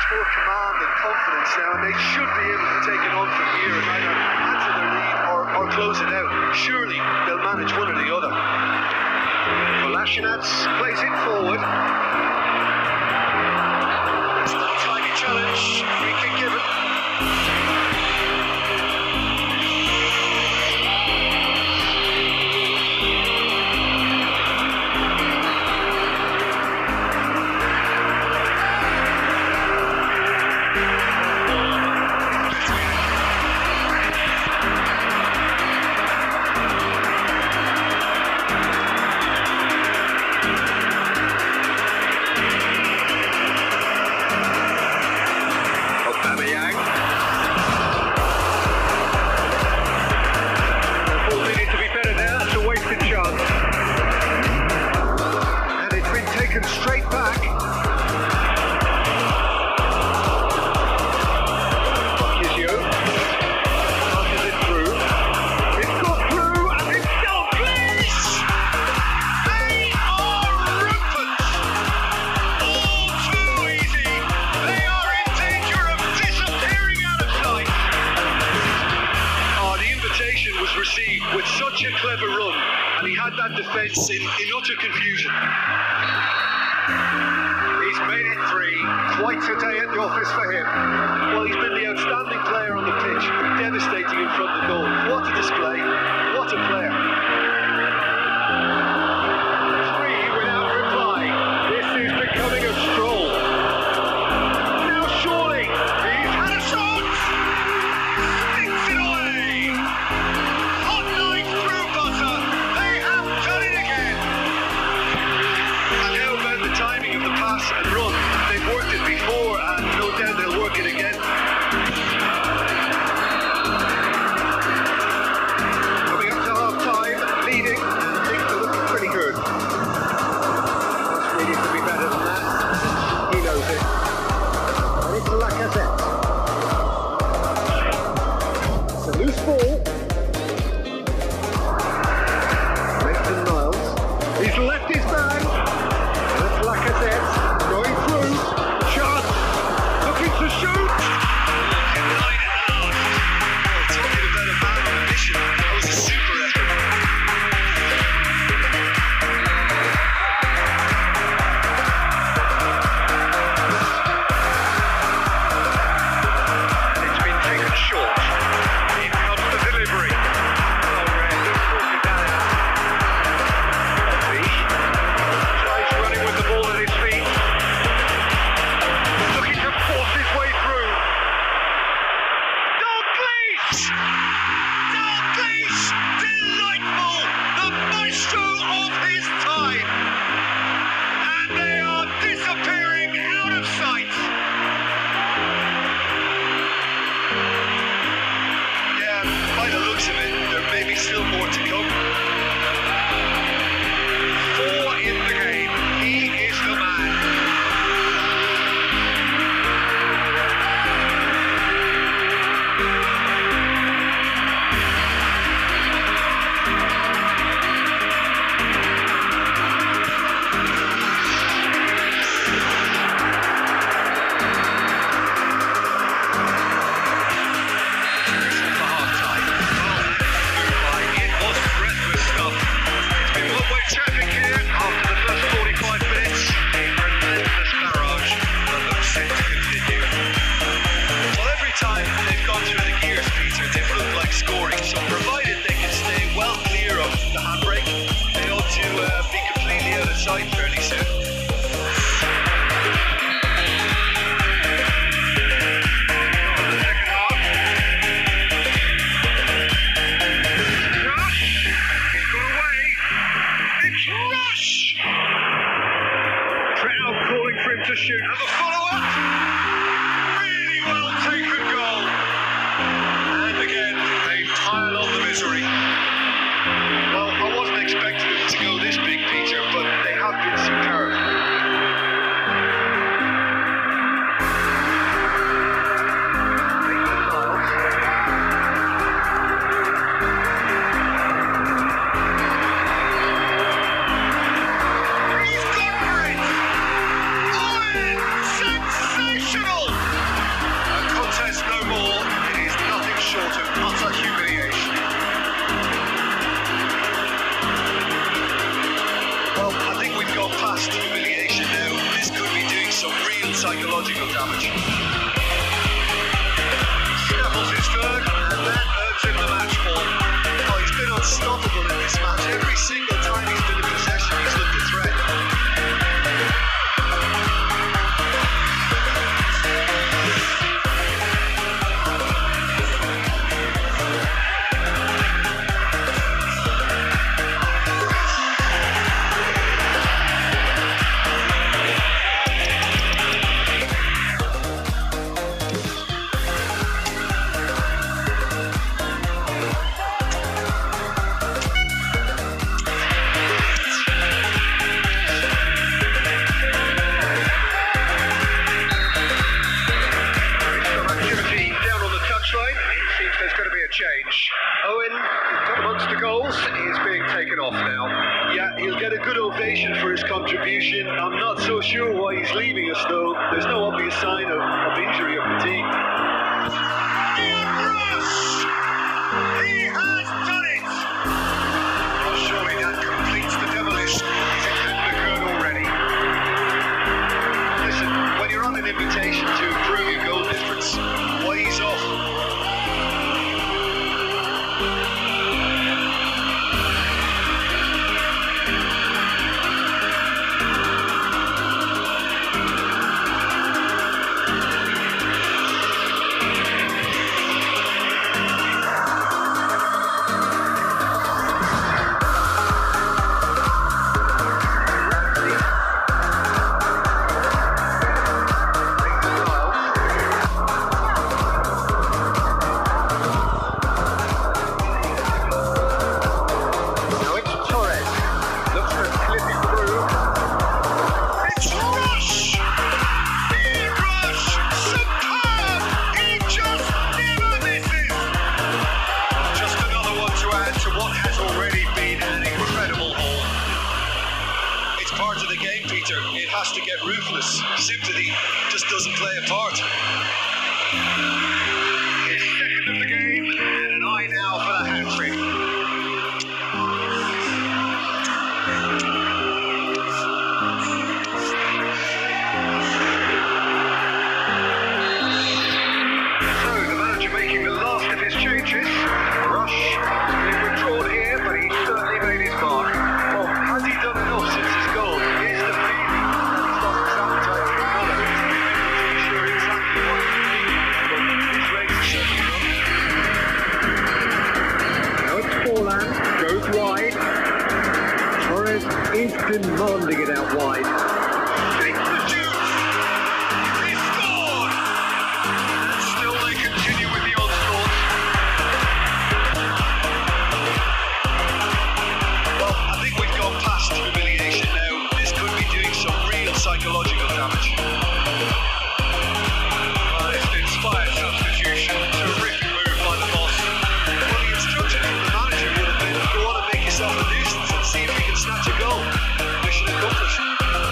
more command and confidence now, and they should be able to take it on from here and either answer their lead or close it out. Surely they'll manage one or the other. Kolasinac plays it forward. It's not a tiny challenge. We can give it. Straight back. Marquisio passes it through. It's got through and it's Dalglish! They are rampant! All too easy. They are in danger of disappearing out of sight. The invitation was received with such a clever run, and he had that defence in utter confusion. He's made it 3. Quite a day at the office for him. Well, he's been the outstanding player on the pitch, devastating in front of goal. What a display, what a player. 3 without reply. This is becoming a stroll. Now surely, he's had a shot! Sticks it away! Hot knife through butter. They have done it again. And how about the timing of the pass and run? They've worked it before and no doubt they'll work it again. Coming up to half time, leading, and things are looking pretty good. Must really to be better than that. He knows it. And it's Lacazette. It's a loose ball. Maitland-Niles. He's left his man. And it's Lacazette going through. Chance. Looking to shoot. Denied out. Oh, talking about a man on a mission. That was a super effort. And it's been taken short. In comes the delivery. Oh, Red, forcing that out. Tries running with the ball at his feet. Looking to force his way through. Dalglish! Dalglish! Delightful! The maestro of his time! And they are disappearing out of sight! Yeah, by the looks of it, there may be still more to come. 4 in the game. He is the man. For half-time. Well, it was breathless stuff. It's been one-way traffic here after the first 45 minutes. A relentless barrage that looks set to continue. Well, every time they've gone through the gears, Peter, they've looked like scoring. So provided they can stay well clear of the handbrake, they ought to be completely out of sight fairly soon. The second half. Rush! He's got away. It's Rush! Crowd calling for him to shoot. And the follow-up! Really well taken goal. And again, they pile on the misery. Well, I wasn't expecting them to go this big, Peter, but they have been superb. Maitland-Niles. He's gone for it! Owen! Sensational! psychological damage. Snaffles his third, and that earns him the match ball. Oh, he's been unstoppable in this match. Every single time he's been in possession, he's looked a threat. Change. Owen, got amongst the goals, is being taken off now. Yeah, he'll get a good ovation for his contribution. I'm not so sure why he's leaving us though. There's no obvious sign of injury or fatigue. Ian Rush! He has done it! Well, surely that completes the demolition. It couldn't occurred already. Listen, when you're on an invitation to improve your goal difference, why he's off? It has to get ruthless. Sympathy just doesn't play a part. His second of the game, and an eye now for the hat-trick. So, the manager making the last of his changes. Rush has been withdrawn here, but he's certainly made his mark. Well, has he done enough since his goal? Here's the feeling that he's lost his appetite for colour. He's not sure exactly what he's thinking, but his race is certainly not. Now it's Forlan, goes wide. Torres is demanding it out wide. Takes the juice! He scored! And still they continue with the onslaught. Well, I think we've gone past humiliation now. This could be doing some real psychological damage. It's an inspired substitution. Terrific move by the boss. Well, the instruction from the manager would have been, go on and make yourself a nuisance and see if you can snatch a goal. Mission accomplished.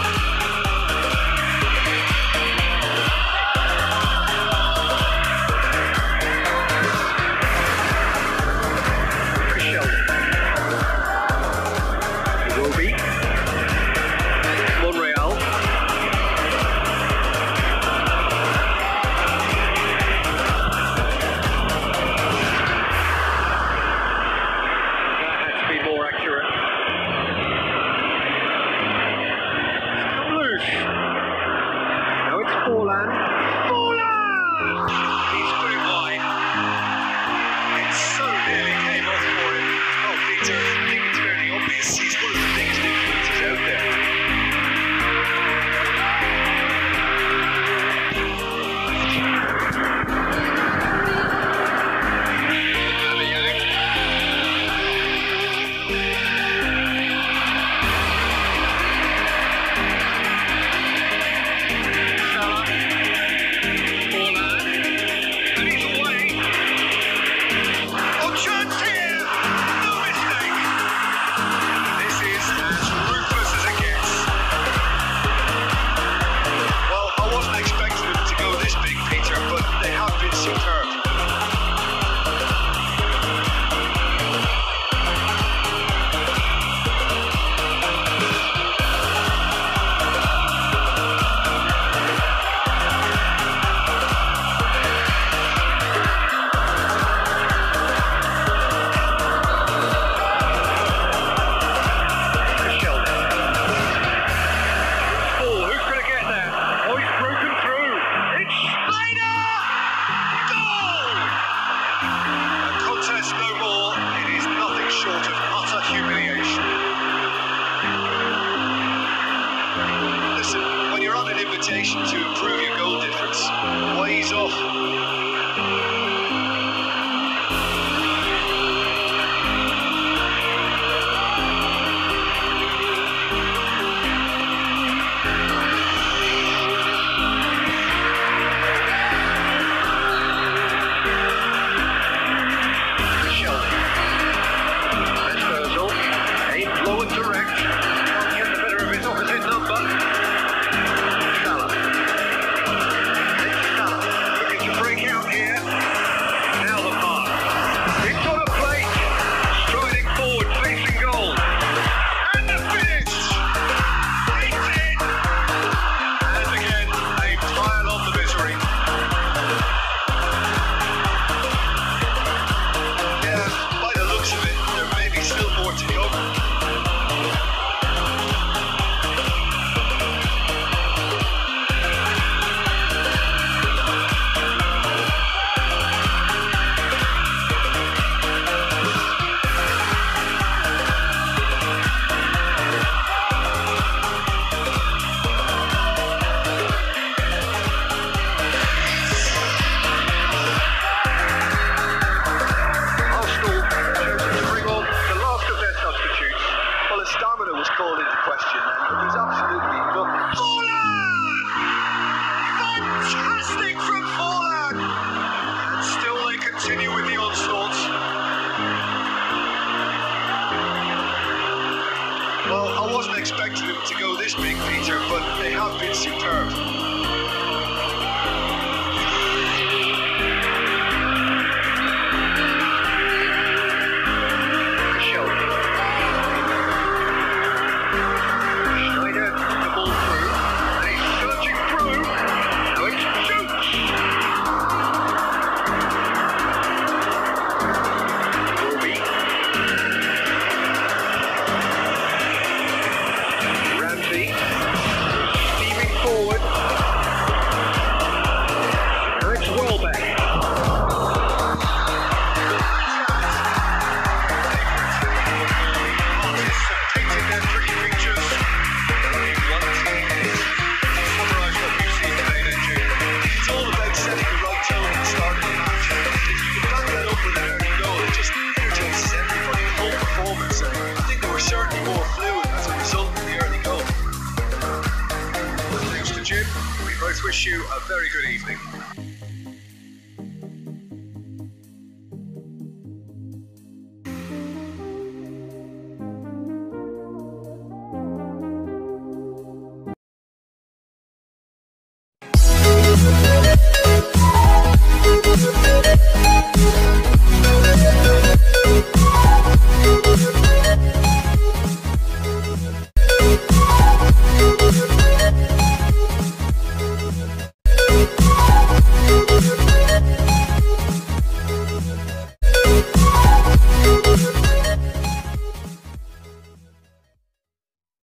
Forlan! He's put it wide. It so nearly came off for him. Oh, Peter, I think it's fairly obvious he's one of the biggest influences out there. fantastic from Forlan! And still they continue with the onslaughts. Well, I wasn't expecting them to go this big, Peter, but they have been superb. Wish you a very good evening.